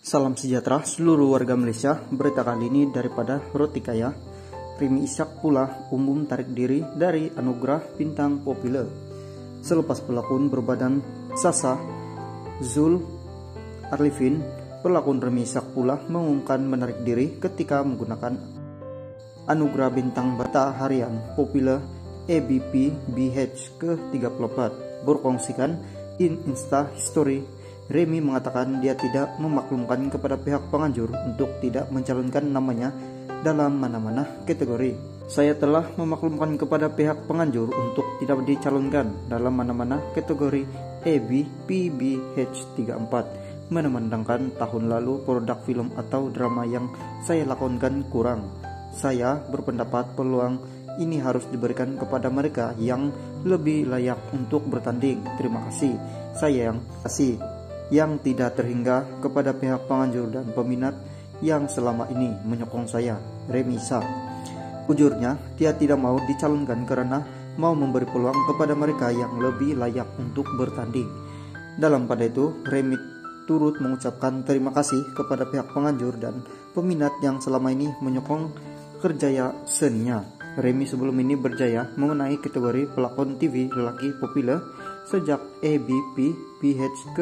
Salam sejahtera seluruh warga Malaysia. Berita kali ini daripada Roti Kaya. Remy Ishak pula umum tarik diri dari anugerah bintang populer. Selepas pelakon berbadan Sasa Zul Arifin, pelakon Remy Ishak pula mengumumkan menarik diri ketika menggunakan anugerah bintang bata harian populer ABP BH ke-34. Berkongsikan in Insta Story, Remy mengatakan dia tidak memaklumkan kepada pihak penganjur untuk tidak mencalonkan namanya dalam mana-mana kategori. Saya telah memaklumkan kepada pihak penganjur untuk tidak dicalonkan dalam mana-mana kategori AB PBH 34, memandangkan tahun lalu produk film atau drama yang saya lakonkan kurang. Saya berpendapat peluang ini harus diberikan kepada mereka yang lebih layak untuk bertanding. Terima kasih. Saya yang tidak terhingga kepada pihak penganjur dan peminat yang selama ini menyokong saya, Remy Ishak. Ujurnya, dia tidak mau dicalonkan karena mau memberi peluang kepada mereka yang lebih layak untuk bertanding. Dalam pada itu, Remy turut mengucapkan terima kasih kepada pihak penganjur dan peminat yang selama ini menyokong kerjaya seninya. Remy sebelum ini berjaya mengenai kategori pelakon TV lelaki populer sejak ABP PH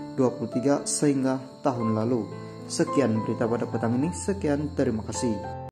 ke-23 sehingga tahun lalu. Sekian berita pada petang ini. Sekian, terima kasih.